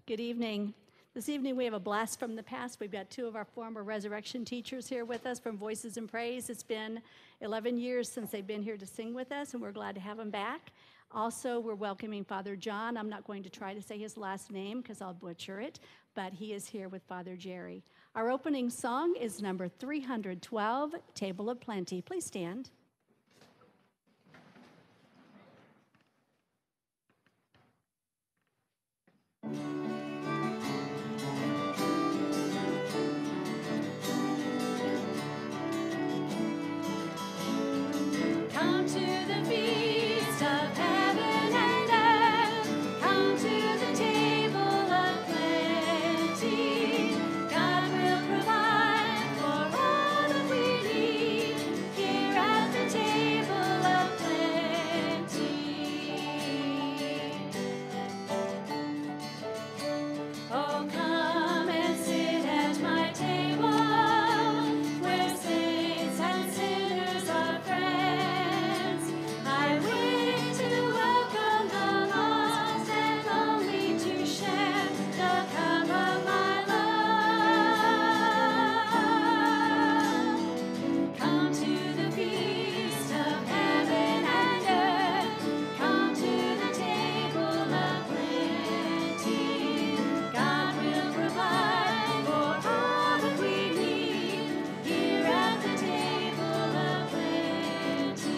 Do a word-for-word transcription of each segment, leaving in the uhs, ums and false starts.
Good evening. This evening we have a blast from the past. We've got two of our former resurrection teachers here with us from Voices in Praise. It's been eleven years since they've been here to sing with us, and we're glad to have them back. Also, we're welcoming Father John. I'm not going to try to say his last name because I'll butcher it, but he is here with Father Jerry. Our opening song is number three hundred twelve, Table of Plenty. Please stand. Come to the feast of heaven and earth. Come to the table of plenty. God will provide for all that we need here at the table of plenty. Oh, come and sit at my table, where saints and sinners are friends. I wait to welcome the lost and lonely to share the cup of my love. Come to the feast of heaven and earth. Come to the table of plenty. God will provide for all that we need here at the table of plenty.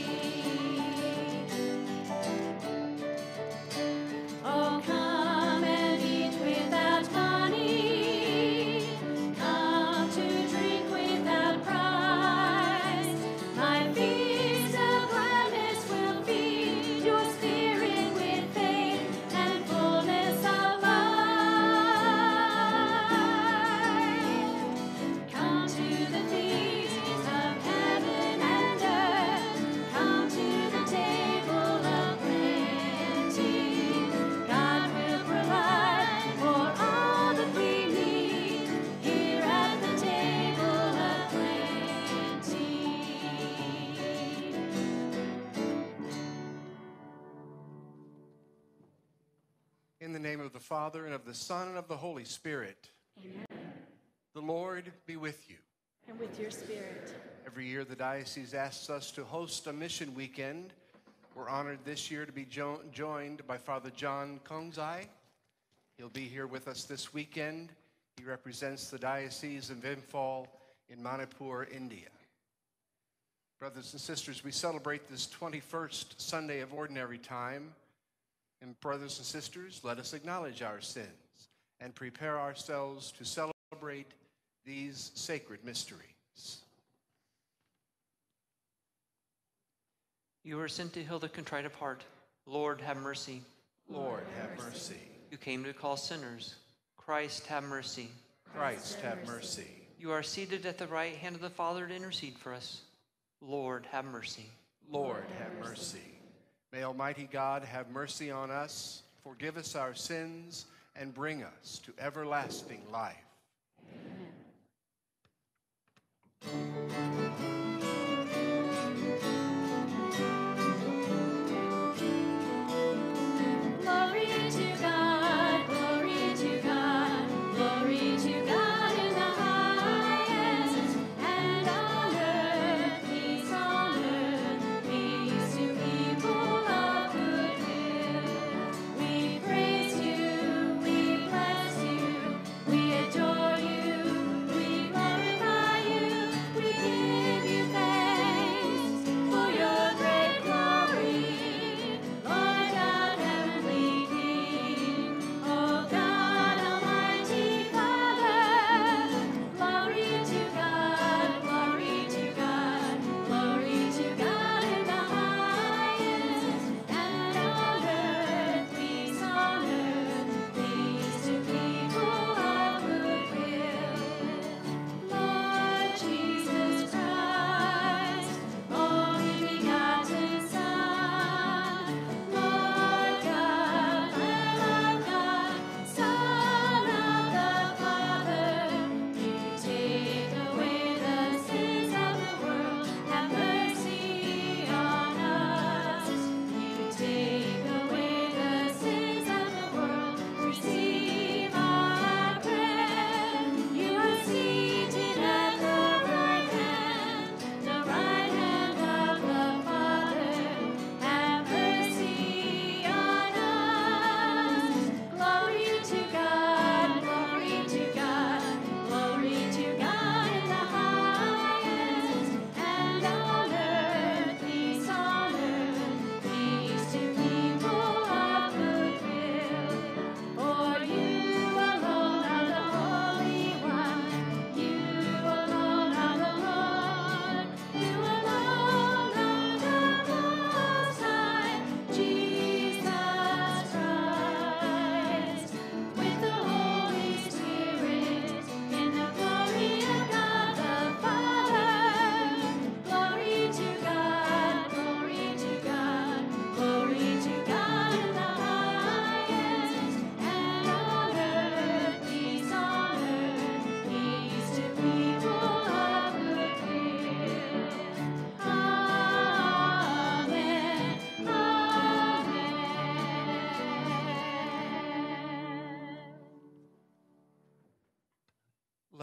Oh, come and eat without money. Come to drink without price. My feast of gladness will feed your spirit with faith and fullness of life. Come to the feast of heaven and earth. Come to the table of plenty. God will provide for all that we need here at the table of plenty. In the name of the Father, and of the Son, and of the Holy Spirit. Amen. The Lord be with you. And with your spirit. Every year the diocese asks us to host a mission weekend. We're honored this year to be jo- joined by Father John Kongzai. He'll be here with us this weekend. He represents the Diocese of Imphal in Manipur, India. Brothers and sisters, we celebrate this twenty-first Sunday of Ordinary Time. And brothers and sisters, let us acknowledge our sins and prepare ourselves to celebrate these sacred mysteries. You are sent to heal the contrite of heart. Lord, have mercy. Lord, have mercy. You came to call sinners. Christ, have mercy. Christ, have mercy. You are seated at the right hand of the Father to intercede for us. Lord, have mercy. Lord, have mercy. May Almighty God have mercy on us, forgive us our sins, and bring us to everlasting life. Glory to God, glory to God, glory to God in the highest, and on earth peace on earth, peace to people of good will. We praise you, we bless you, we adore you, we glorify you, we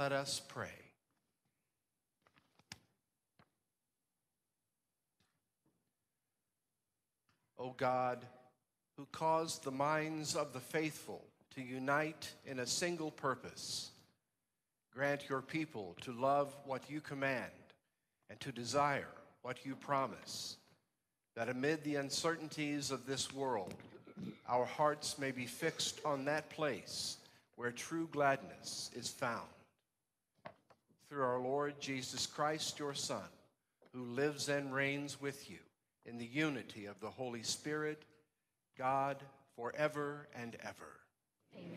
Let us pray. O God, who caused the minds of the faithful to unite in a single purpose, grant your people to love what you command and to desire what you promise, that amid the uncertainties of this world, our hearts may be fixed on that place where true gladness is found. Through our Lord Jesus Christ, your Son, who lives and reigns with you in the unity of the Holy Spirit, God, forever and ever. Amen.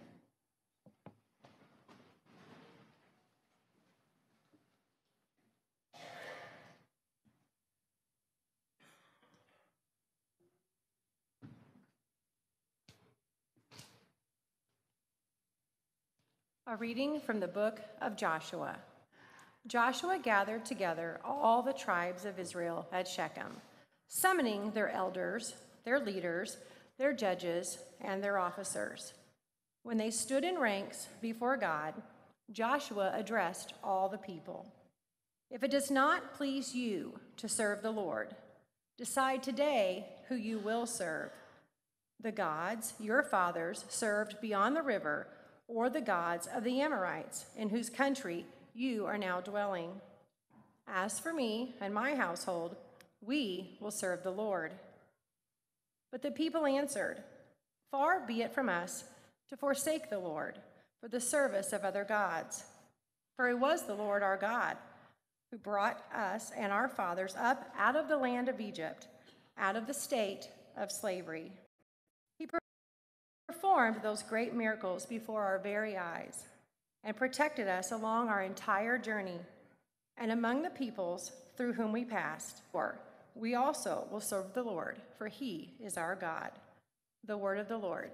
A reading from the book of Joshua. Joshua gathered together all the tribes of Israel at Shechem, summoning their elders, their leaders, their judges, and their officers. When they stood in ranks before God, Joshua addressed all the people. If it does not please you to serve the Lord, decide today who you will serve: the gods your fathers served beyond the river, or the gods of the Amorites, in whose country you are now dwelling. As for me and my household, we will serve the Lord. But the people answered, Far be it from us to forsake the Lord for the service of other gods. For it was the Lord our God who brought us and our fathers up out of the land of Egypt, out of the state of slavery. He performed those great miracles before our very eyes and protected us along our entire journey and among the peoples through whom we passed. For we also will serve the Lord, for he is our God. The word of the Lord.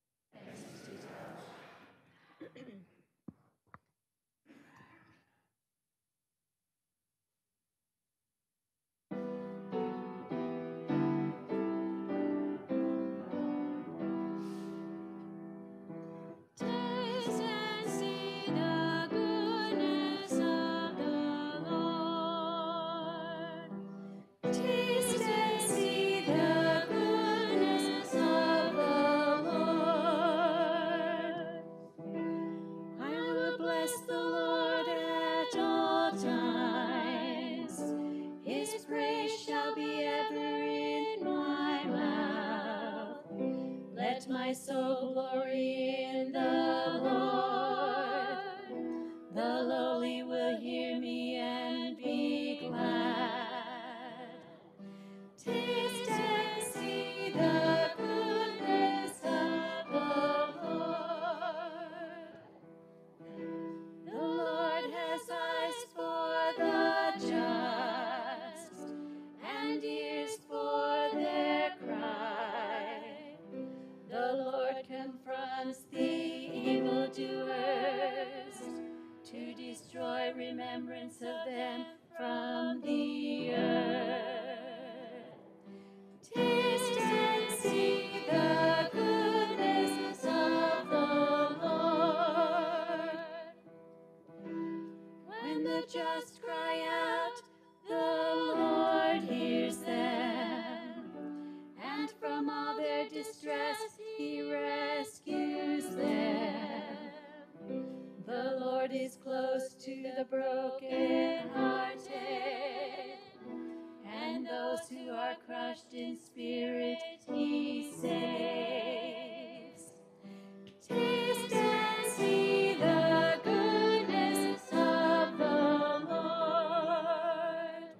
Taste and see the goodness of the Lord. Taste and see the goodness of the Lord. I will bless the Lord at all times. His praise shall be ever in my mouth. Let my soul glory in the Lord. The lowly will hear me and be glad. Taste and see the goodness of the Lord. The Lord has eyes for the just and ears for their cry. The Lord confronts the evildoers to destroy remembrance of them from the earth. Taste and see the goodness of the Lord. When the just cry out, the Lord hears them, and from all their distress he rescues them. The Lord is close to the brokenhearted, and those who are crushed in spirit he saves. Taste and see the goodness of the Lord.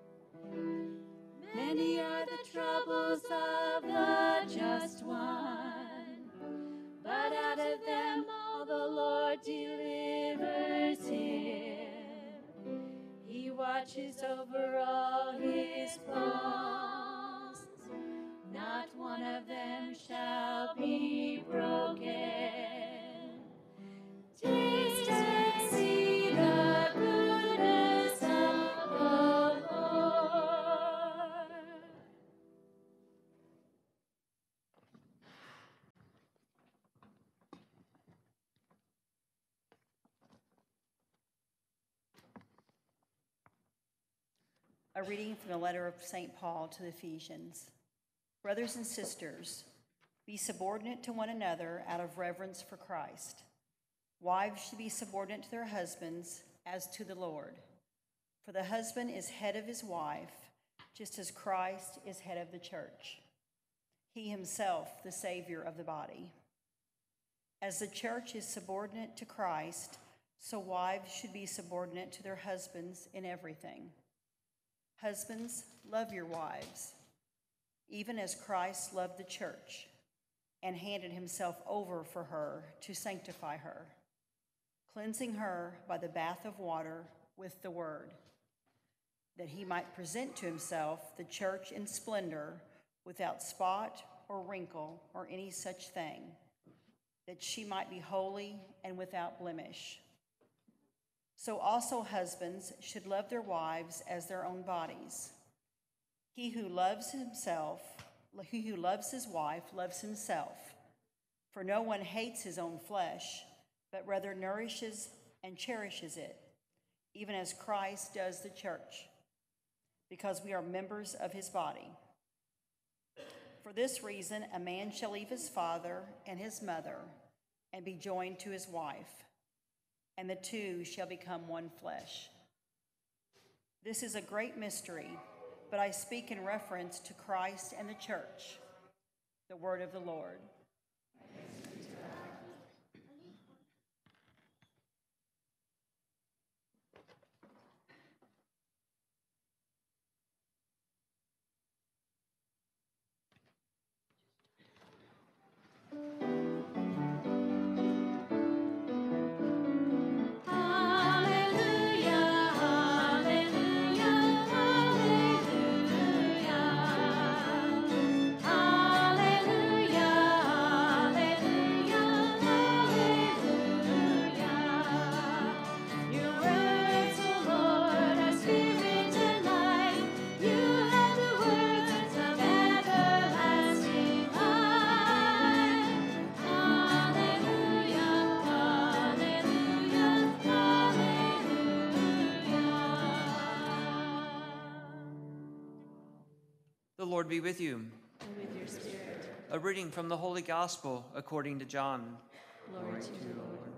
Many are the troubles of the just one, but out of them all the Lord delivers him. He watches over all his bones. Not one of them shall be broken. Taste and see the goodness of the Lord. A reading from the letter of Saint Paul to the Ephesians. Brothers and sisters, be subordinate to one another out of reverence for Christ. Wives should be subordinate to their husbands as to the Lord. For the husband is head of his wife, just as Christ is head of the church, he himself the Savior of the body. As the church is subordinate to Christ, so wives should be subordinate to their husbands in everything. Husbands, love your wives, even as Christ loved the church and handed himself over for her to sanctify her, cleansing her by the bath of water with the word, that he might present to himself the church in splendor, without spot or wrinkle or any such thing, that she might be holy and without blemish. So also husbands should love their wives as their own bodies. He who loves himself, he who loves his wife loves himself. For no one hates his own flesh, but rather nourishes and cherishes it, even as Christ does the church, because we are members of his body. For this reason, a man shall leave his father and his mother and be joined to his wife, and the two shall become one flesh. This is a great mystery, but I speak in reference to Christ and the church. The word of the Lord. The Lord be with you. And with your spirit. A reading from the Holy Gospel according to John. Glory to you, Lord.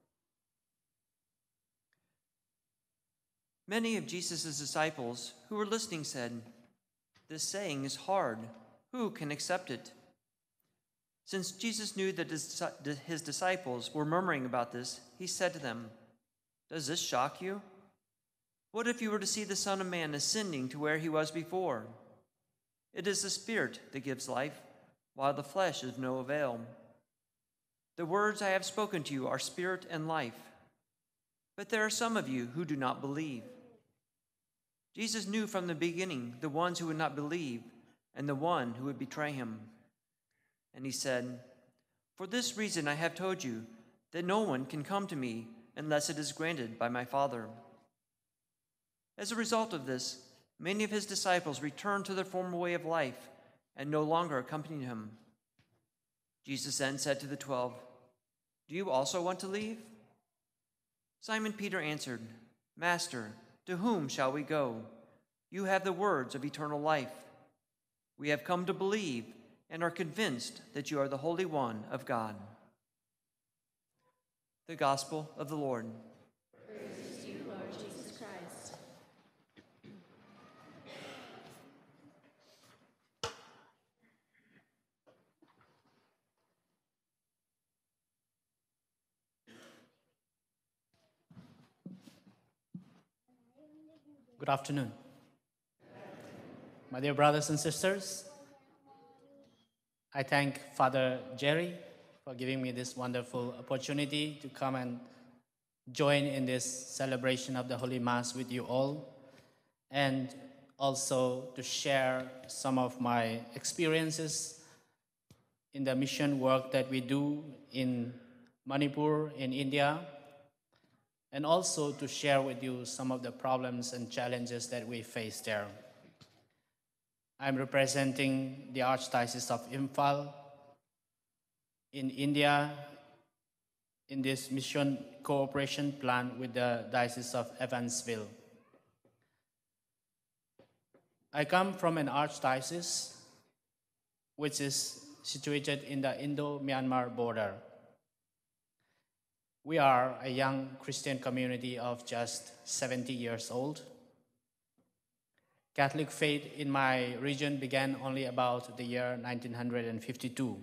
Many of Jesus' disciples who were listening said, "This saying is hard. Who can accept it?" Since Jesus knew that his disciples were murmuring about this, he said to them, "Does this shock you? What if you were to see the Son of Man ascending to where he was before? It is the Spirit that gives life, while the flesh is of no avail. The words I have spoken to you are spirit and life, but there are some of you who do not believe." Jesus knew from the beginning the ones who would not believe and the one who would betray him. And he said, "For this reason I have told you that no one can come to me unless it is granted by my Father." As a result of this, many of his disciples returned to their former way of life and no longer accompanied him. Jesus then said to the twelve, "Do you also want to leave?" Simon Peter answered, "Master, to whom shall we go? You have the words of eternal life. We have come to believe and are convinced that you are the Holy One of God." The Gospel of the Lord. Praise to you, Lord Jesus Christ. Good afternoon. My dear brothers and sisters, I thank Father Jerry for giving me this wonderful opportunity to come and join in this celebration of the Holy Mass with you all, and also to share some of my experiences in the mission work that we do in Manipur, in India, and also to share with you some of the problems and challenges that we face there. I'm representing the Archdiocese of Imphal in India in this mission cooperation plan with the Diocese of Evansville. I come from an archdiocese which is situated in the Indo-Myanmar border. We are a young Christian community of just seventy years old. Catholic faith in my region began only about the year nineteen fifty-two.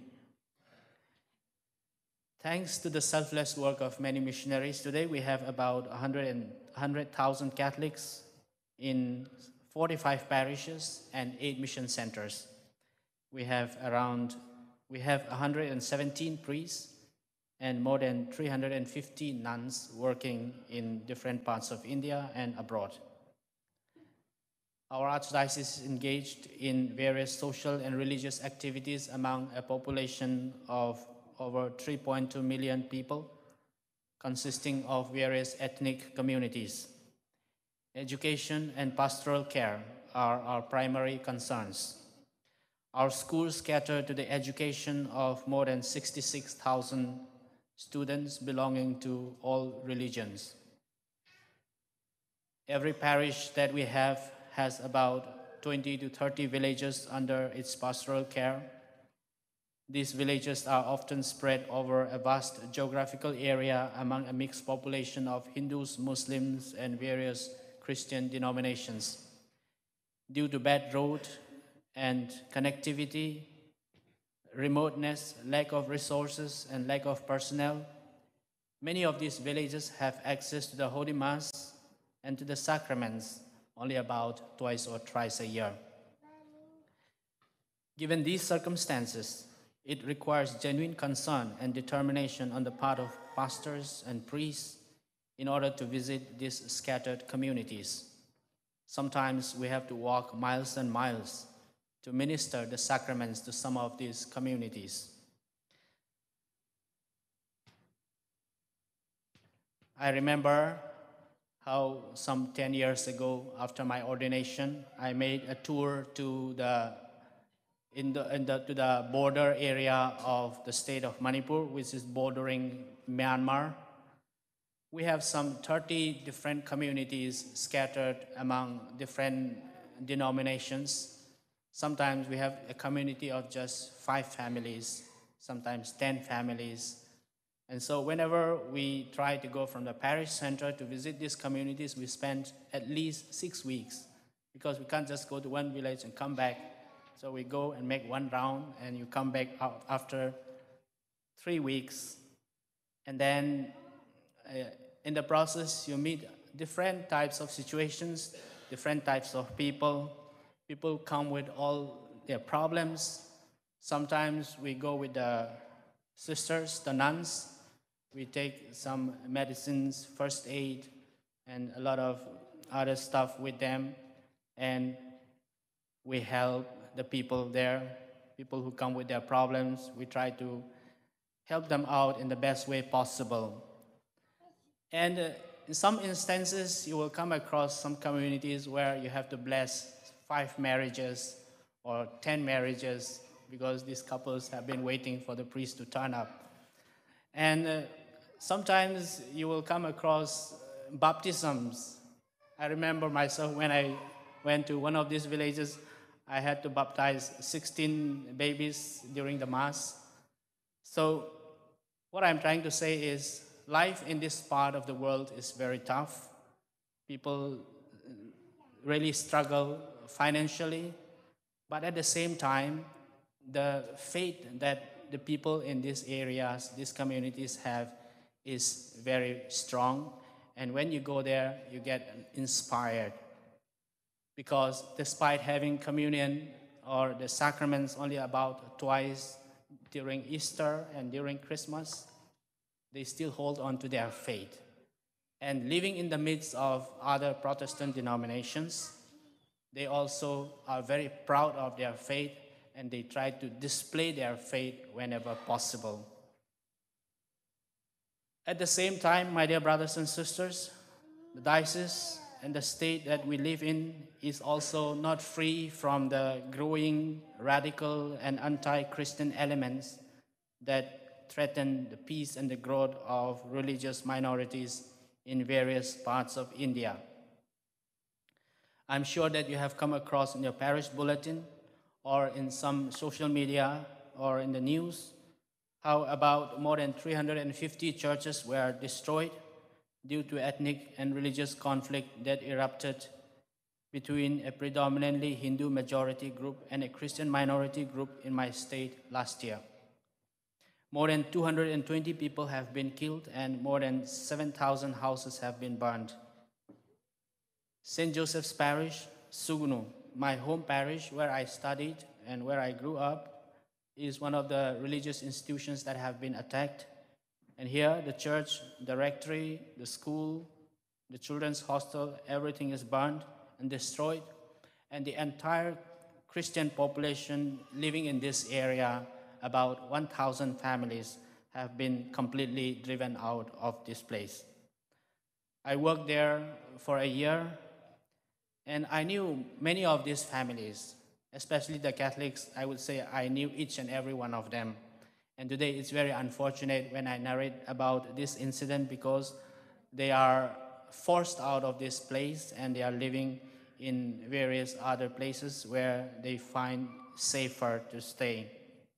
Thanks to the selfless work of many missionaries, today we have about one hundred thousand Catholics in forty-five parishes and eight mission centers. We have around, we have one hundred seventeen priests and more than three hundred fifty nuns working in different parts of India and abroad. Our archdiocese is engaged in various social and religious activities among a population of over three point two million people, consisting of various ethnic communities. Education and pastoral care are our primary concerns. Our schools cater to the education of more than sixty-six thousand students belonging to all religions. Every parish that we have has about twenty to thirty villages under its pastoral care. These villages are often spread over a vast geographical area among a mixed population of Hindus, Muslims, and various Christian denominations. Due to bad road and connectivity, remoteness, lack of resources, and lack of personnel, many of these villages have access to the Holy Mass and to the sacraments only about twice or thrice a year. Given these circumstances, it requires genuine concern and determination on the part of pastors and priests in order to visit these scattered communities. Sometimes we have to walk miles and miles to minister the sacraments to some of these communities. I remember how some ten years ago, after my ordination, I made a tour to the, in the, in the, to the border area of the state of Manipur, which is bordering Myanmar. We have some thirty different communities scattered among different denominations. Sometimes we have a community of just five families, sometimes ten families. And so whenever we try to go from the parish center to visit these communities, we spend at least six weeks because we can't just go to one village and come back. So we go and make one round and you come back out after three weeks. And then uh, in the process, you meet different types of situations, different types of people. People come with all their problems. Sometimes we go with the sisters, the nuns. We take some medicines, first aid, and a lot of other stuff with them. And we help the people there, people who come with their problems. We try to help them out in the best way possible. And uh, in some instances, you will come across some communities where you have to bless five marriages or ten marriages because these couples have been waiting for the priest to turn up. And uh, sometimes you will come across baptisms. I remember myself when I went to one of these villages, I had to baptize sixteen babies during the Mass. So what I'm trying to say is life in this part of the world is very tough. People really struggle financially, but at the same time, the faith that the people in these areas, these communities have is very strong. And when you go there, you get inspired. Because despite having communion or the sacraments only about twice during Easter and during Christmas, they still hold on to their faith. And living in the midst of other Protestant denominations, they also are very proud of their faith and they try to display their faith whenever possible. At the same time, my dear brothers and sisters, the diocese and the state that we live in is also not free from the growing radical and anti-Christian elements that threaten the peace and the growth of religious minorities in various parts of India. I'm sure that you have come across in your parish bulletin or in some social media or in the news how about more than three hundred fifty churches were destroyed due to ethnic and religious conflict that erupted between a predominantly Hindu majority group and a Christian minority group in my state last year. More than two hundred twenty people have been killed and more than seven thousand houses have been burned. Saint Joseph's Parish, Sugunu, my home parish where I studied and where I grew up, is one of the religious institutions that have been attacked. And here, the church, the rectory, the school, the children's hostel, everything is burned and destroyed. And the entire Christian population living in this area, about one thousand families, have been completely driven out of this place. I worked there for a year, and I knew many of these families, especially the Catholics. I would say I knew each and every one of them. And today it's very unfortunate when I narrate about this incident because they are forced out of this place and they are living in various other places where they find safer to stay.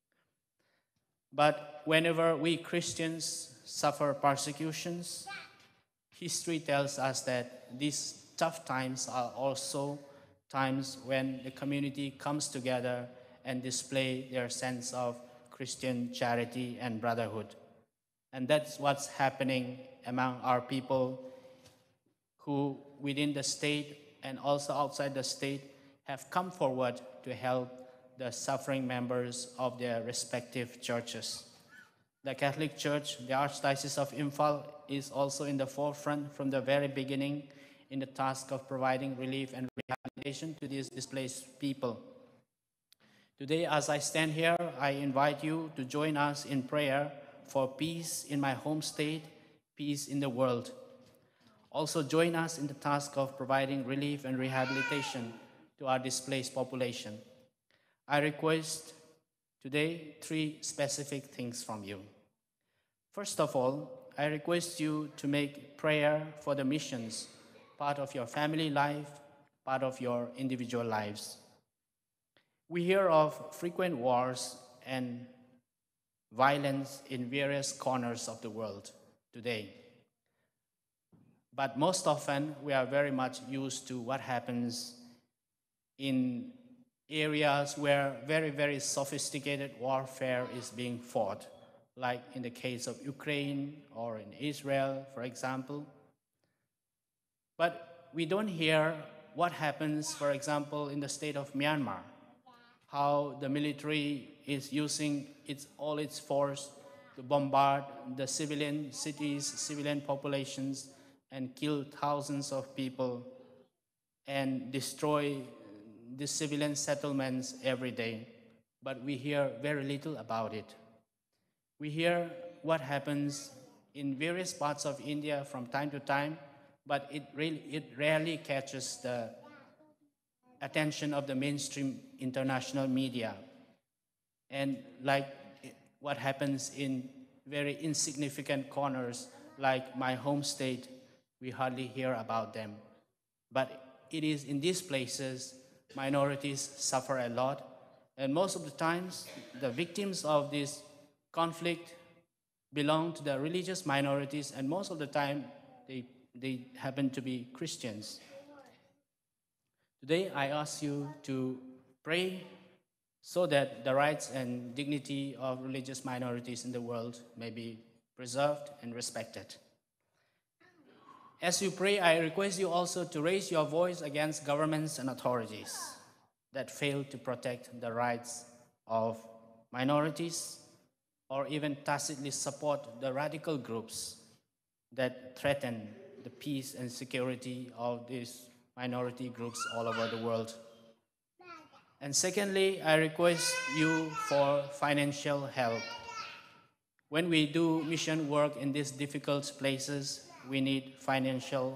But whenever we Christians suffer persecutions, history tells us that these tough times are also times when the community comes together and display their sense of Christian charity and brotherhood. And that's what's happening among our people who within the state and also outside the state have come forward to help the suffering members of their respective churches. The Catholic Church, the Archdiocese of Imphal, is also in the forefront from the very beginning in the task of providing relief and rehabilitation to these displaced people. Today, as I stand here, I invite you to join us in prayer for peace in my home state, peace in the world. Also join us in the task of providing relief and rehabilitation to our displaced population. I request today three specific things from you. First of all, I request you to make prayer for the missions part of your family life, part of your individual lives. We hear of frequent wars and violence in various corners of the world today. But most often, we are very much used to what happens in areas where very, very sophisticated warfare is being fought, like in the case of Ukraine or in Israel, for example. But we don't hear what happens, for example, in the state of Myanmar, how the military is using its, all its force to bombard the civilian cities, civilian populations, and kill thousands of people and destroy the civilian settlements every day. But we hear very little about it. We hear what happens in various parts of India from time to time, but it, really, it rarely catches the attention of the mainstream international media. And like what happens in very insignificant corners, like my home state, we hardly hear about them. But it is in these places minorities suffer a lot. And most of the times, the victims of this conflict belong to the religious minorities, and most of the time, they, they happen to be Christians. Today, I ask you to pray so that the rights and dignity of religious minorities in the world may be preserved and respected. As you pray, I request you also to raise your voice against governments and authorities that fail to protect the rights of minorities or even tacitly support the radical groups that threaten the peace and security of these minority groups all over the world. And secondly, I request you for financial help. When we do mission work in these difficult places, we need financial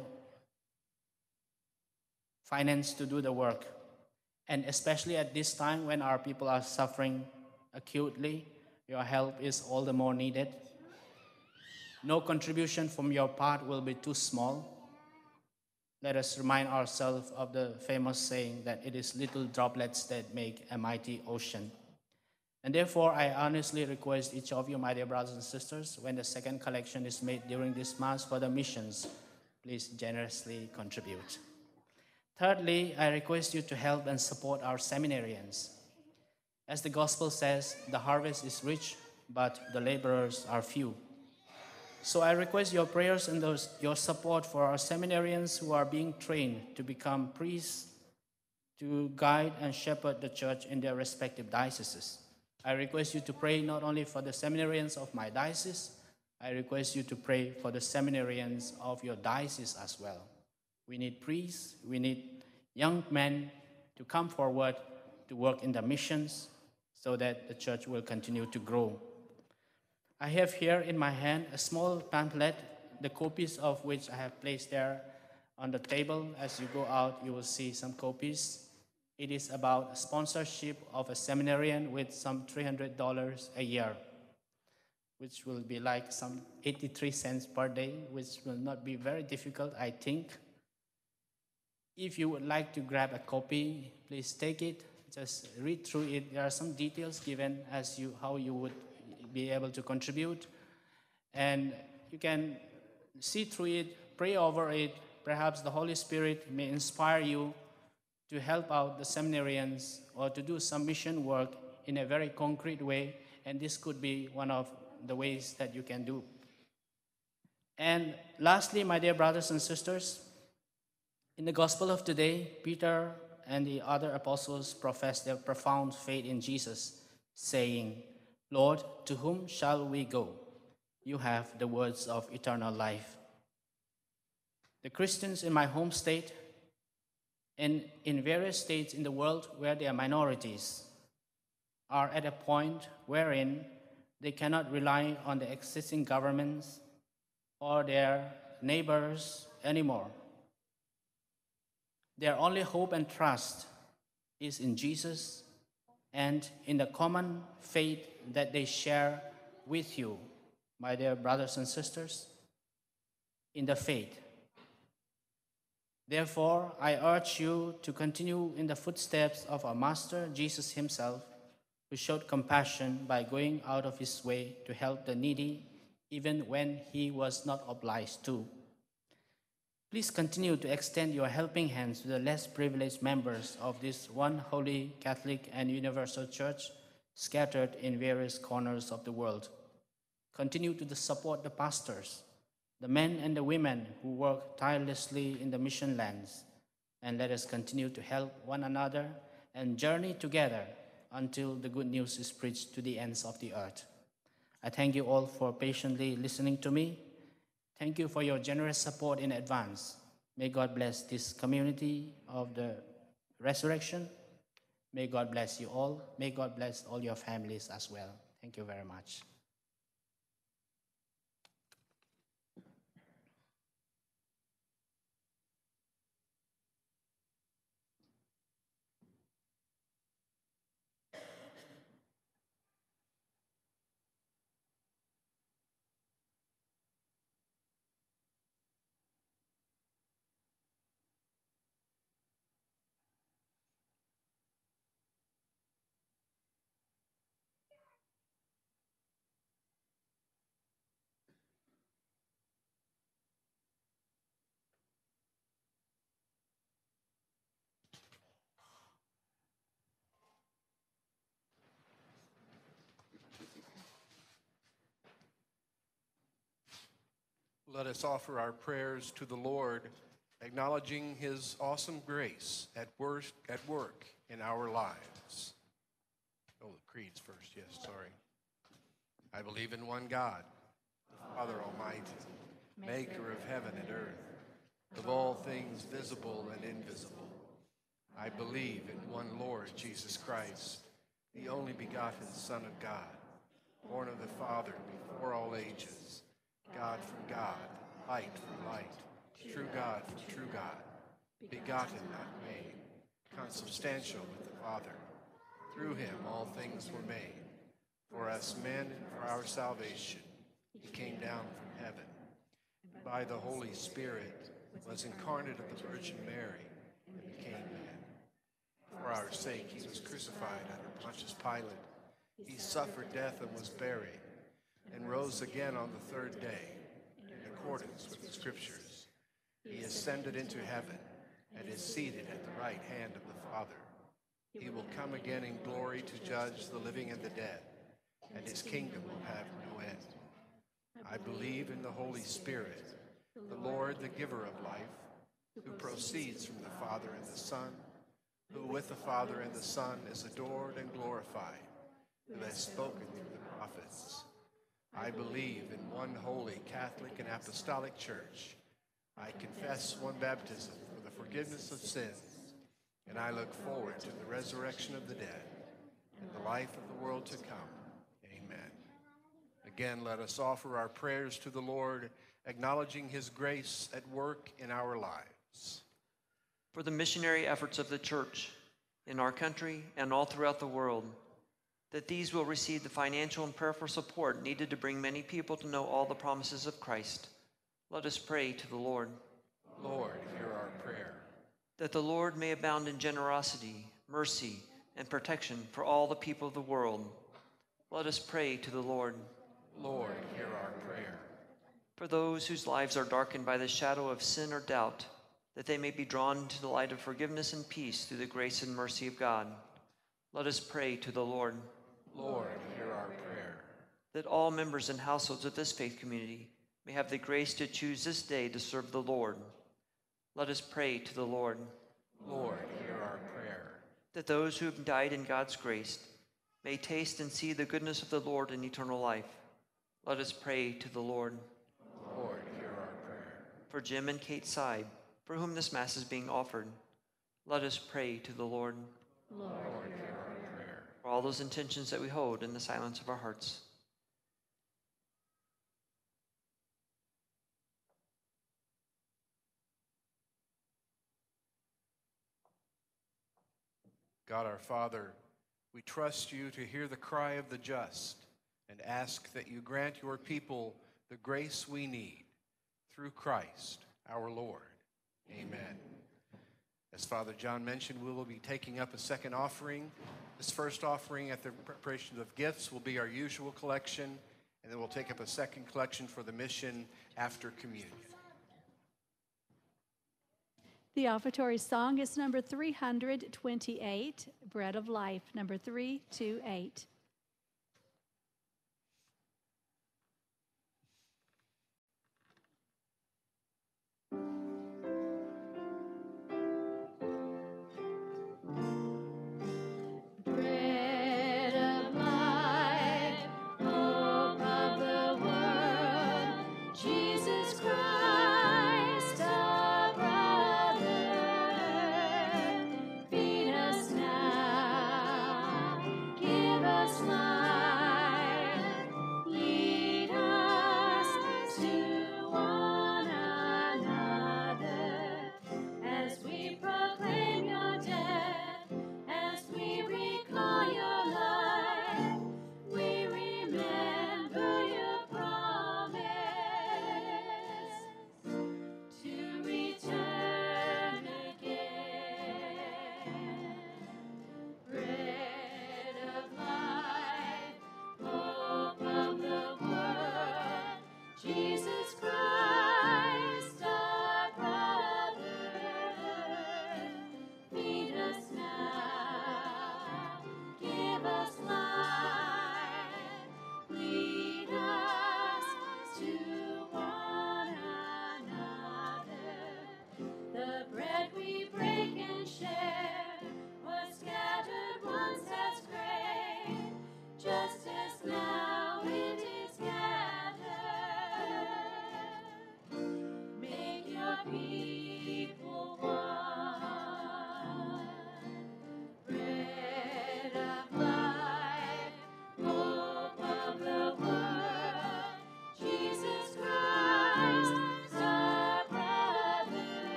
finance to do the work. And especially at this time when our people are suffering acutely, your help is all the more needed. No contribution from your part will be too small. let us remind ourselves of the famous saying that it is little droplets that make a mighty ocean. And therefore, I honestly request each of you, my dear brothers and sisters, when the second collection is made during this Mass for the missions, please generously contribute. Thirdly, I request you to help and support our seminarians. As the Gospel says, the harvest is rich, but the laborers are few. So I request your prayers and those, your support for our seminarians who are being trained to become priests, to guide and shepherd the church in their respective dioceses. I request you to pray not only for the seminarians of my diocese, I request you to pray for the seminarians of your diocese as well. We need priests, we need young men to come forward to work in the missions so that the church will continue to grow. I have here in my hand a small pamphlet, the copies of which I have placed there on the table. As you go out, you will see some copies. It is about sponsorship of a seminarian with some three hundred dollars a year, which will be like some eighty-three cents per day, which will not be very difficult, I think. If you would like to grab a copy, please take it. Just read through it. There are some details given as you how you would be able to contribute. And you can see through it, pray over it. Perhaps the Holy Spirit may inspire you to help out the seminarians or to do some mission work in a very concrete way. And this could be one of the ways that you can do. And lastly, my dear brothers and sisters, in the Gospel of today, Peter and the other apostles professed their profound faith in Jesus, saying, "Lord, to whom shall we go? You have the words of eternal life." The Christians in my home state and in various states in the world where they are minorities are at a point wherein they cannot rely on the existing governments or their neighbors anymore. Their only hope and trust is in Jesus and in the common faith that they share with you, my dear brothers and sisters, in the faith. Therefore, I urge you to continue in the footsteps of our Master, Jesus himself, who showed compassion by going out of his way to help the needy, even when he was not obliged to. Please continue to extend your helping hands to the less privileged members of this one holy Catholic and universal church scattered in various corners of the world. Continue to support the pastors, the men and the women who work tirelessly in the mission lands, and let us continue to help one another and journey together until the good news is preached to the ends of the earth. I thank you all for patiently listening to me. Thank you for your generous support in advance. May God bless this community of the resurrection. May God bless you all. May God bless all your families as well. Thank you very much. Let us offer our prayers to the Lord, acknowledging his awesome grace at work, at work in our lives. Oh, the creeds first, yes, sorry. I believe in one God, the Father Almighty, maker of heaven and earth, of all things visible and invisible. I believe in one Lord Jesus Christ, the only begotten Son of God, born of the Father before all ages, God from God, light from light, true God from true God, begotten, not made, consubstantial with the Father. Through him all things were made. For us men and for our salvation, he came down from heaven. By the Holy Spirit was incarnate of the Virgin Mary, and became man. For our sake he was crucified under Pontius Pilate. He suffered death and was buried, and rose again on the third day, in accordance with the Scriptures. He ascended into heaven, and is seated at the right hand of the Father. He will come again in glory to judge the living and the dead, and his kingdom will have no end. I believe in the Holy Spirit, the Lord, the giver of life, who proceeds from the Father and the Son, who with the Father and the Son is adored and glorified, who has spoken through the prophets. I believe in one holy Catholic and Apostolic Church. I confess one baptism for the forgiveness of sins, and I look forward to the resurrection of the dead and the life of the world to come. Amen. Again, let us offer our prayers to the Lord, acknowledging his grace at work in our lives. For the missionary efforts of the Church in our country and all throughout the world, that these will receive the financial and prayerful support needed to bring many people to know all the promises of Christ. Let us pray to the Lord. Lord, hear our prayer. That the Lord may abound in generosity, mercy, and protection for all the people of the world. Let us pray to the Lord. Lord, hear our prayer. For those whose lives are darkened by the shadow of sin or doubt, that they may be drawn to the light of forgiveness and peace through the grace and mercy of God. Let us pray to the Lord. Lord, hear our prayer. That all members and households of this faith community may have the grace to choose this day to serve the Lord. Let us pray to the Lord. Lord, hear our prayer. That those who have died in God's grace may taste and see the goodness of the Lord in eternal life. Let us pray to the Lord. Lord, hear our prayer. For Jim and Kate Side, for whom this Mass is being offered, let us pray to the Lord. Lord, hear our prayer. For all those intentions that we hold in the silence of our hearts. God our Father, we trust you to hear the cry of the just and ask that you grant your people the grace we need through Christ our Lord. Amen. As Father John mentioned, we will be taking up a second offering. This first offering at the preparation of gifts will be our usual collection, and then we'll take up a second collection for the mission after communion. The offertory song is number three hundred twenty-eight, Bread of Life, number three twenty-eight. Lead us to one another.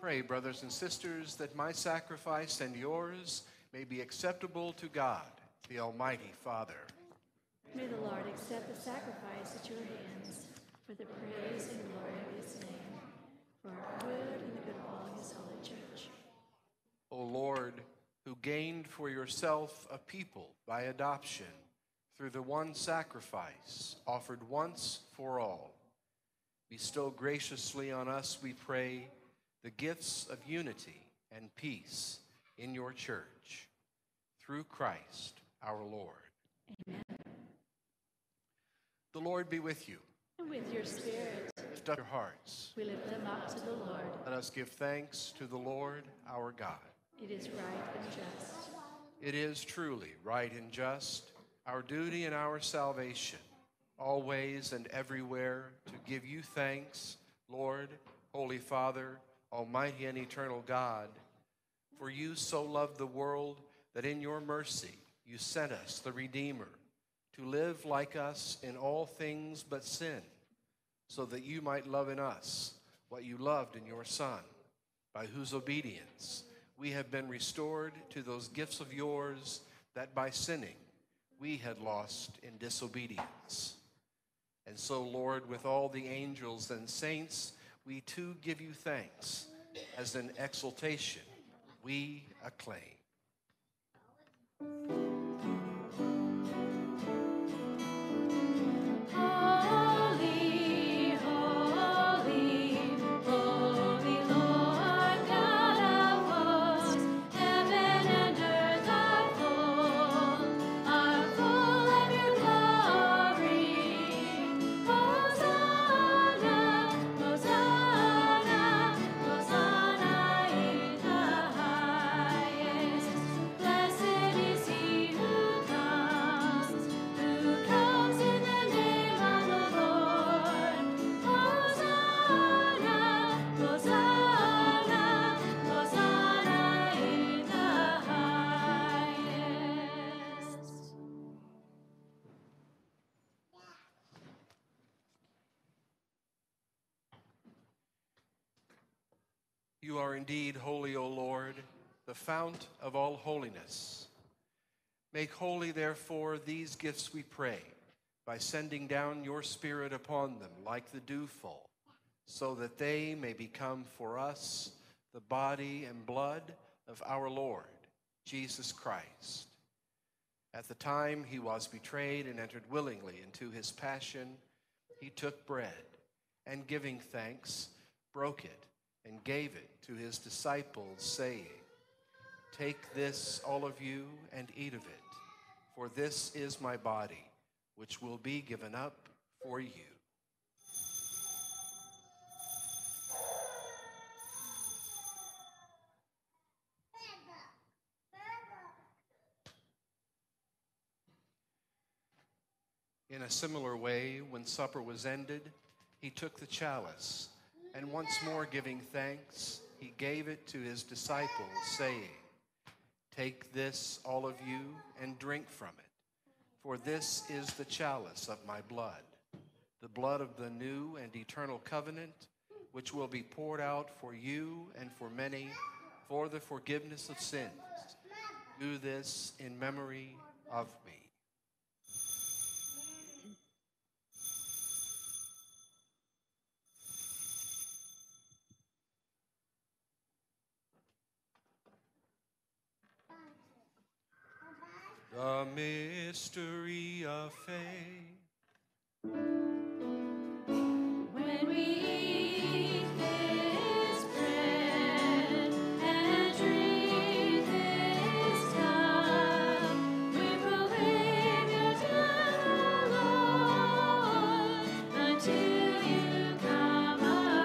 Pray, brothers and sisters, that my sacrifice and yours may be acceptable to God, the Almighty Father. May the Lord accept the sacrifice at your hands for the praise and glory of his name, for our good and the good of all his holy church. O Lord, who gained for yourself a people by adoption through the one sacrifice offered once for all, bestow graciously on us, we pray, the gifts of unity and peace in your church, through Christ our Lord. Amen. The Lord be with you. And with your spirit, Lift up your hearts. we lift them up to the Lord. Let us give thanks to the Lord our God. It is right and just. It is truly right and just, our duty and our salvation, always and everywhere to give you thanks, Lord, Holy Father, Almighty and eternal God, for you so loved the world that in your mercy you sent us the Redeemer to live like us in all things but sin, so that you might love in us what you loved in your Son, by whose obedience we have been restored to those gifts of yours that by sinning we had lost in disobedience. And so, Lord, with all the angels and saints, we too give you thanks. As an exaltation, we acclaim. Holy, holy, holy Lord God of hosts, heaven and earth are full, are full of your glory. Hosanna, Hosanna, Hosanna in the highest. Blessed is he who comes, who comes in the name of the Lord. Hosanna, Hosanna, Hosanna in the highest. You are indeed holy, O Lord, the fount of all holiness. Make holy, therefore, these gifts, we pray, by sending down your Spirit upon them like the dewfall, so that they may become for us the body and blood of our Lord, Jesus Christ. At the time he was betrayed and entered willingly into his passion, he took bread, and giving thanks, broke it, and gave it to his disciples, saying, "Take this, all of you, and eat of it, for this is my body, which will be given up for you." In a similar way, when supper was ended, he took the chalice, and once more giving thanks, he gave it to his disciples, saying, "Take this, all of you, and drink from it, for this is the chalice of my blood, the blood of the new and eternal covenant, which will be poured out for you and for many for the forgiveness of sins. Do this in memory of me." The mystery of faith. When we eat this bread and drink this cup, we proclaim your death, O Lord, until you come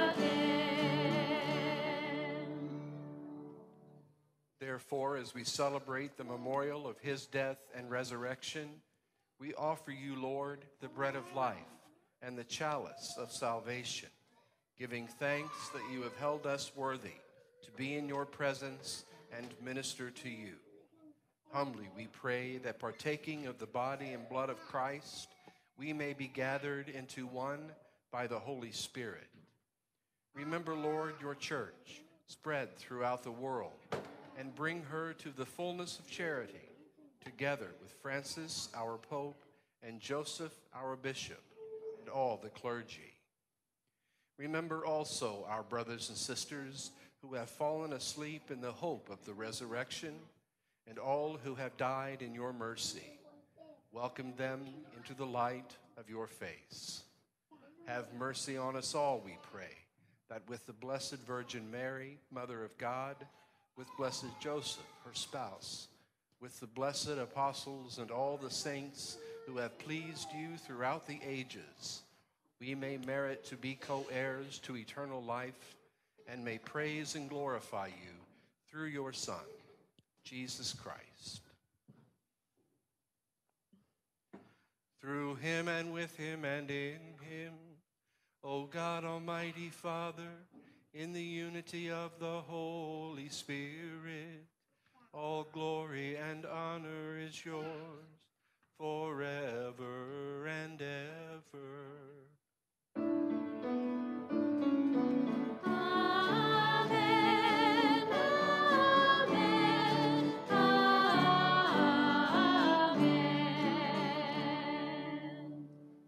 again. Therefore, as we celebrate the memorial of his death and resurrection, we offer you, Lord, the bread of life and the chalice of salvation, giving thanks that you have held us worthy to be in your presence and minister to you. Humbly we pray that partaking of the body and blood of Christ, we may be gathered into one by the Holy Spirit. Remember, Lord, your church, spread throughout the world and bring her to the fullness of charity, together with Francis, our Pope, and Joseph, our Bishop, and all the clergy. Remember also our brothers and sisters who have fallen asleep in the hope of the resurrection, and all who have died in your mercy. Welcome them into the light of your face. Have mercy on us all, we pray, that with the Blessed Virgin Mary, Mother of God, with Blessed Joseph, her spouse, with the blessed apostles and all the saints who have pleased you throughout the ages, we may merit to be co-heirs to eternal life and may praise and glorify you through your Son, Jesus Christ. Through him and with him and in him, O God, Almighty Father, in the unity of the Holy Spirit, all glory and honor is yours forever and ever. Amen, amen, amen.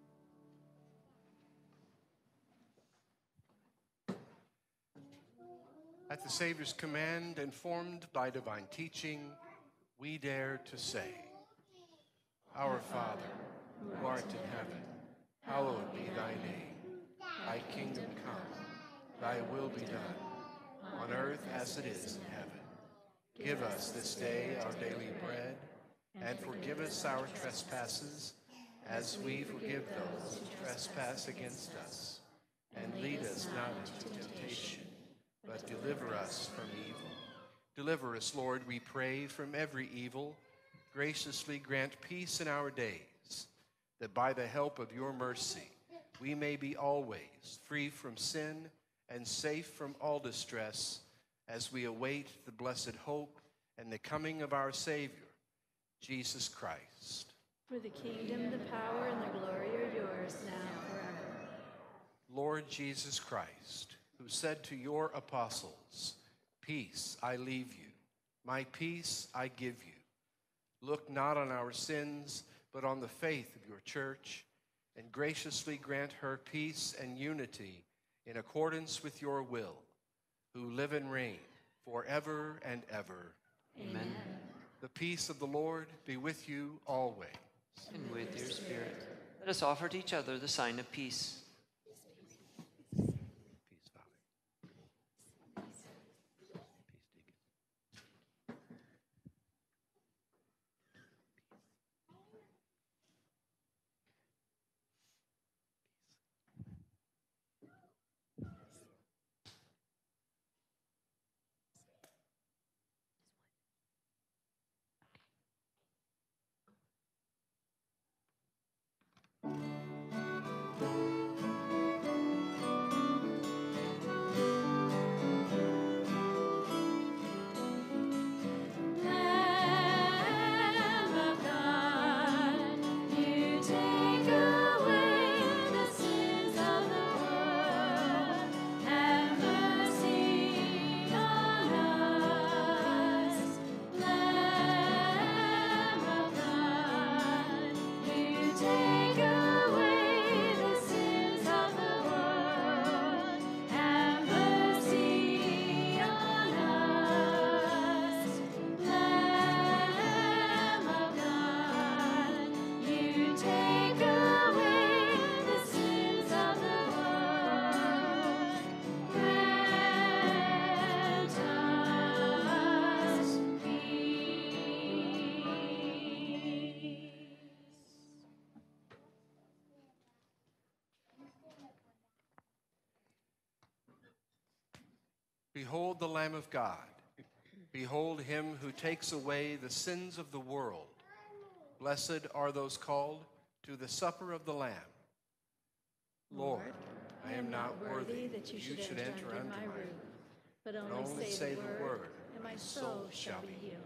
At the Savior's command, informed by divine teaching, we dare to say, Our Father, who art in heaven, hallowed be thy name. Thy kingdom come, thy will be done, on earth as it is in heaven. Give us this day our daily bread, and forgive us our trespasses, as we forgive those who trespass against us. And lead us not into temptation, but deliver us from evil. Deliver us, Lord, we pray, from every evil. Graciously grant peace in our days, that by the help of your mercy we may be always free from sin and safe from all distress, as we await the blessed hope and the coming of our Savior, Jesus Christ. For the kingdom, the power, and the glory are yours now and forever. Lord Jesus Christ, who said to your apostles, Peace I leave you, my peace I give you. Look not on our sins, but on the faith of your church, and graciously grant her peace and unity in accordance with your will, who live and reign forever and ever. Amen. The peace of the Lord be with you always. And with your spirit. Let us offer to each other the sign of peace. Peace, Father. Peace, Deacon. Lamb of God, you take away the sins of the world. Have mercy on us. Lamb of God, you take away the sins of the world. Have mercy on us. Lamb of God, you take away the sins of the world. Grant us peace. Behold the Lamb of God. Behold him who takes away the sins of the world. Blessed are those called to the supper of the Lamb. Lord, I am not worthy that you should enter under my roof, but only say the word, and my soul shall be healed.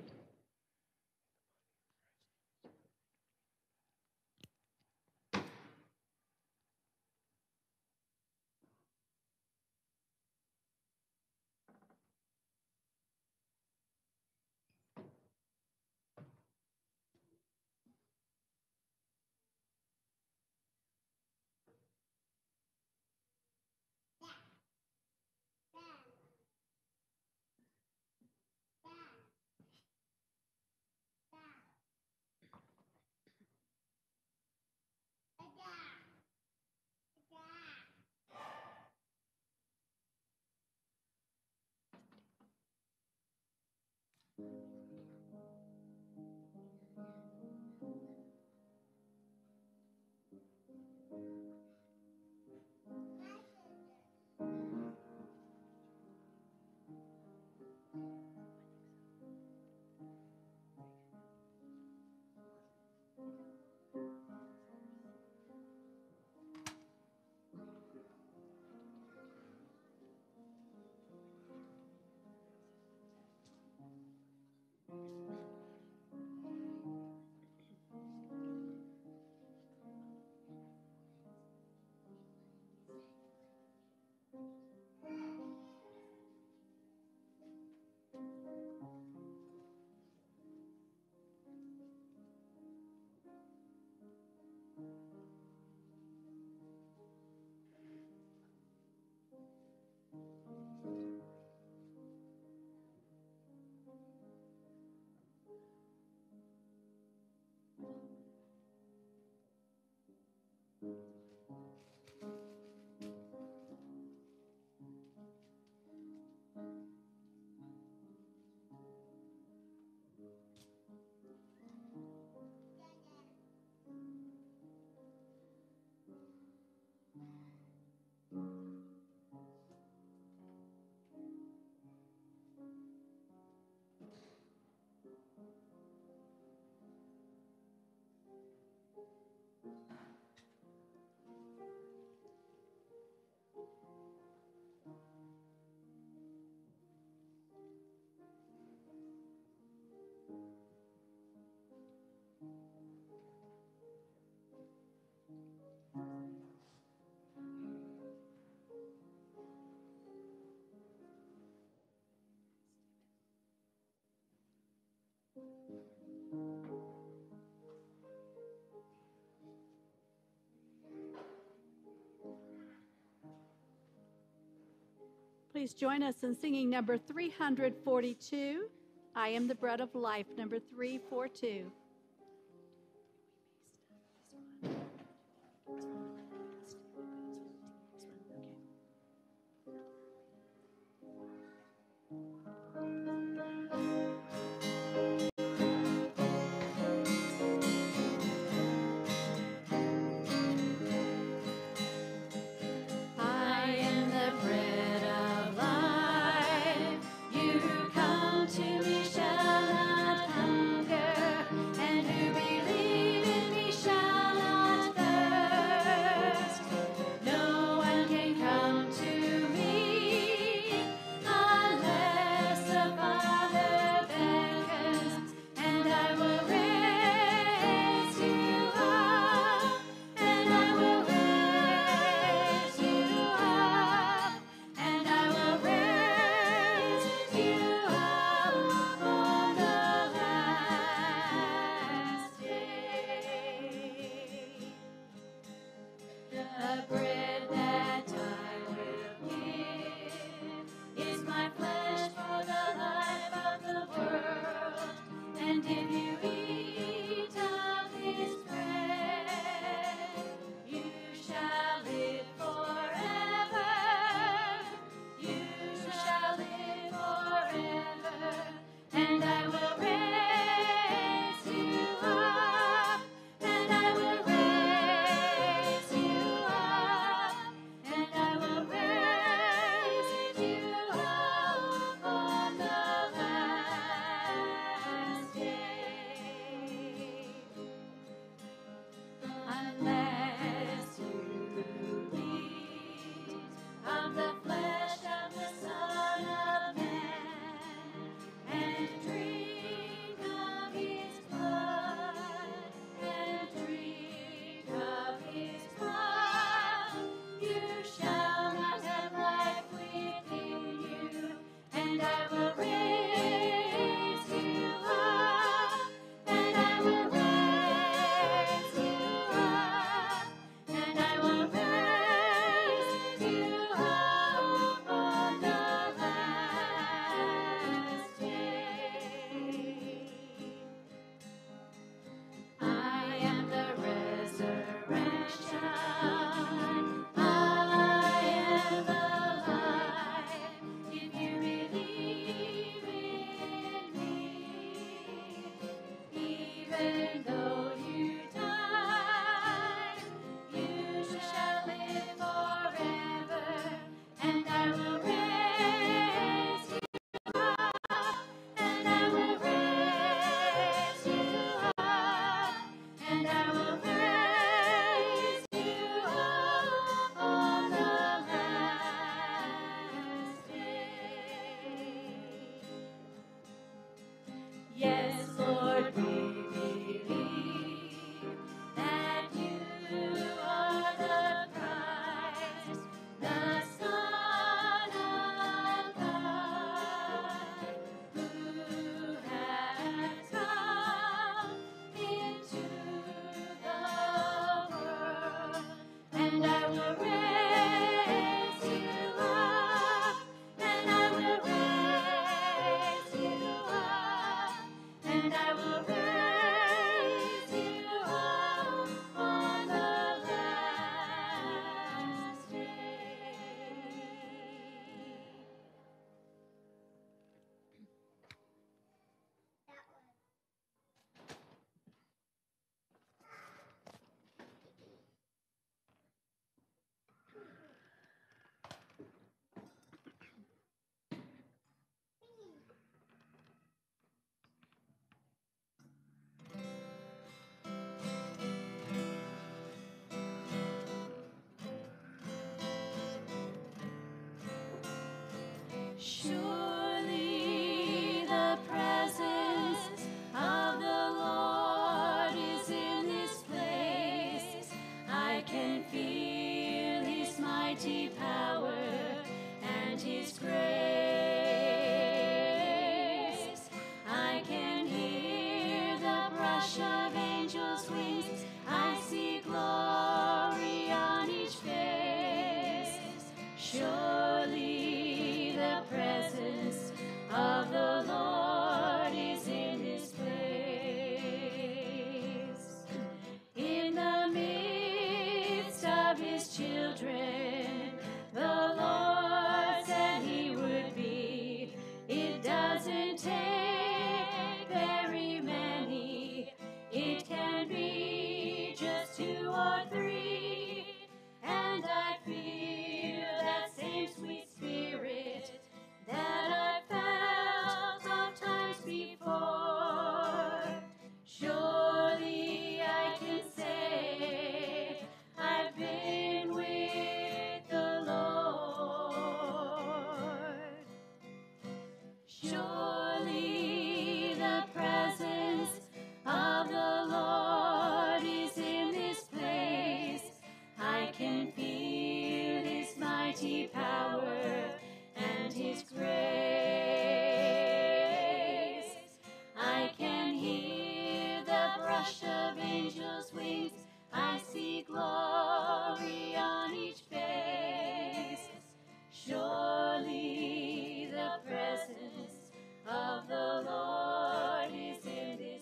Please join us in singing number three forty-two, I Am the Bread of Life, number three forty-two. I am the bread of life. You who come to me shall not hunger, Surely the presence of the Lord is in this place. I can feel his mighty power and his grace. I can hear the brush of angels' wings. I see glory on each face. Surely the presence of the Lord is in this place. In the midst of his children, the Lord said he would be. It doesn't take very many. It can be just two or three. And I feel that same sweet spirit that I felt of times before. Surely I can say I've been with the Lord. Surely the presence of the Lord is in this place. I can feel his mighty power and his grace. I can hear the brush of angels' wings. I see glory on each face. Surely the presence of the Lord is in this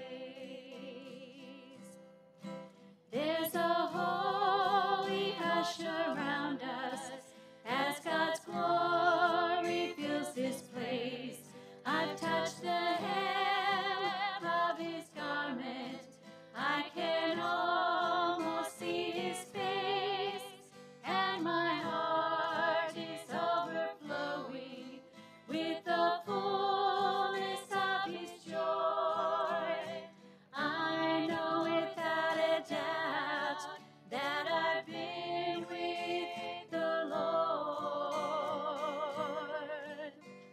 place. There's a holy hush around us as God's glory fills this place. I've touched the hem of his garment. I can almost see his face, and my heart is overflowing with the fullness of his joy. I know without a doubt that I've been with the Lord.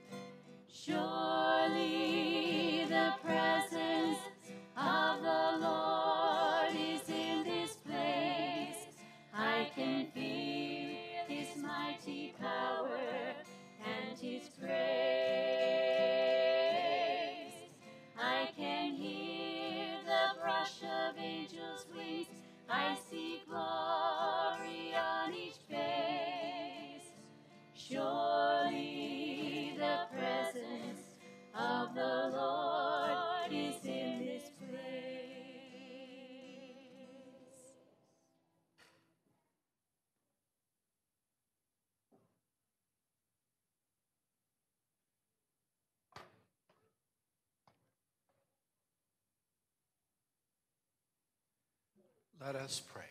Surely the presence of the Lord is in this place. I can feel his mighty power and his grace. I can hear the brush of angels' wings. I see glory on each face. Surely the presence of the Lord is in this place. Let us pray.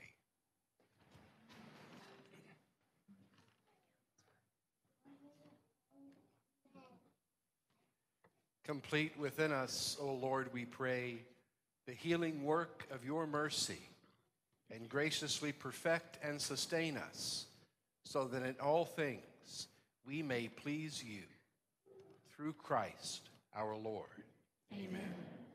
Complete within us, O Lord, we pray, the healing work of your mercy, and graciously perfect and sustain us, so that in all things we may please you. Through Christ our Lord. Amen.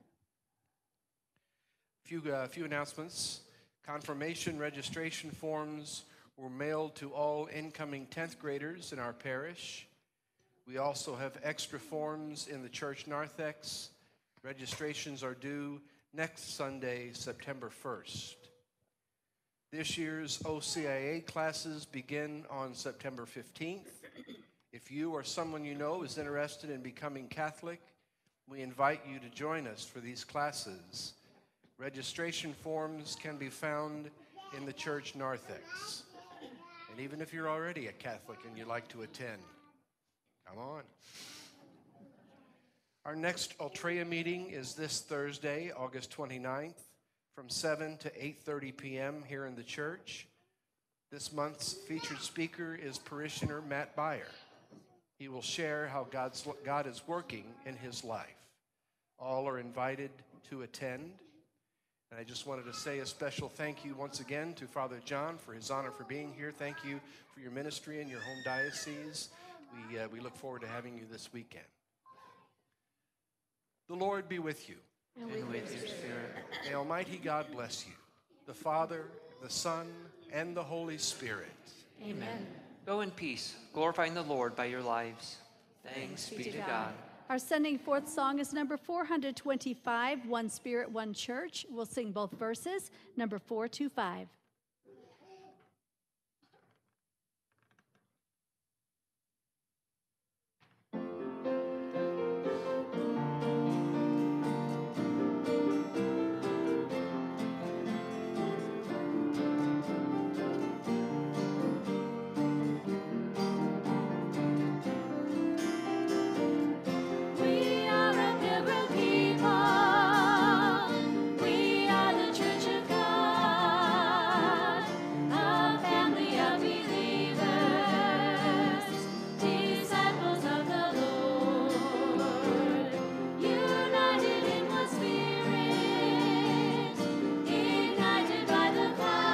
Few, uh, few announcements. Confirmation registration forms were mailed to all incoming tenth graders in our parish. We also have extra forms in the church narthex. Registrations are due next Sunday, September first. This year's O C I A classes begin on September fifteenth. If you or someone you know is interested in becoming Catholic, we invite you to join us for these classes. Registration forms can be found in the church narthex. And even if you're already a Catholic and you'd like to attend, come on. Our next Ultrea meeting is this Thursday, August twenty-ninth, from seven to eight thirty p.m. here in the church. This month's featured speaker is parishioner Matt Beyer. He will share how God's, God is working in his life. All are invited to attend. And I just wanted to say a special thank you once again to Father John for his honor for being here. Thank you for your ministry in your home diocese. We, uh, we look forward to having you this weekend. The Lord be with you. And we with your spirit. May Almighty God bless you, the Father, the Son, and the Holy Spirit. Amen. Go in peace, glorifying the Lord by your lives. Thanks be to God. Our sending forth song is number four hundred twenty-five, One Spirit, One Church. We'll sing both verses, number four two five. We are a pilgrim people. We are the Church of God, a family of believers, disciples of the Lord, united in one spirit, ignited by the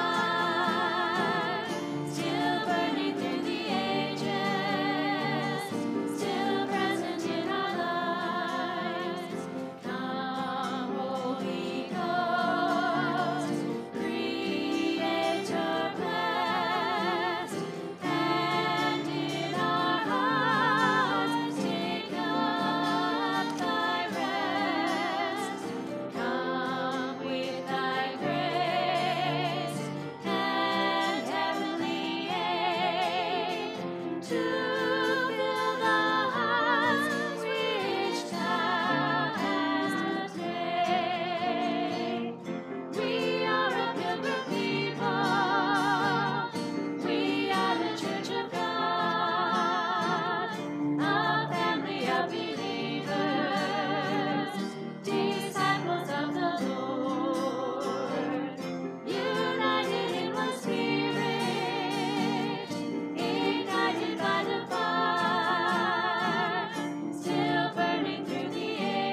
fire, still burning through the ages, still present in our lives. Come, Holy Ghost, Creator blessed, and in our hearts take up thy rest. Come with thy grace and heavenly aid to fill the hearts which thou hast made. We are a pilgrim people. We are the Church of God, a family of believers, disciples of the Lord, united in one spirit, ignited by the fire, still burning through the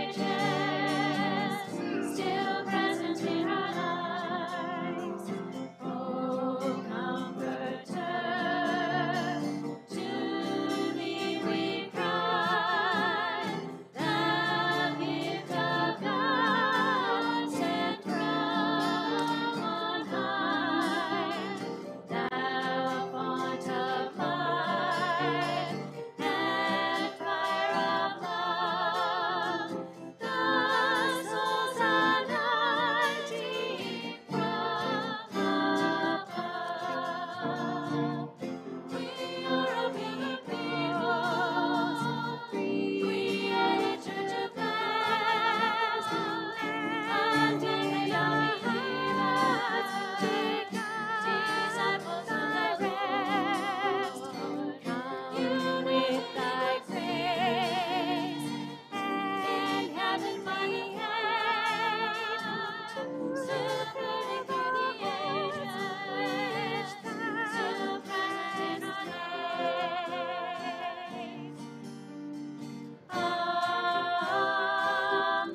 ages, still present in our lives. Oh, Comforter, to thee we cry, the gift of God sent from on high, thou font of life and fire of love, the soul's anointing from above. We are a pilgrim people, created Church of blessed, and daily our believers, disciples of thy rest. Come with thy grace and heavenly aid, still burning through the ages, still present in our days. Amen.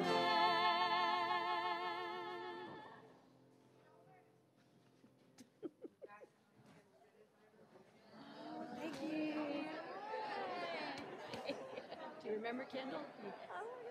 Thank you. Do you remember Kendall?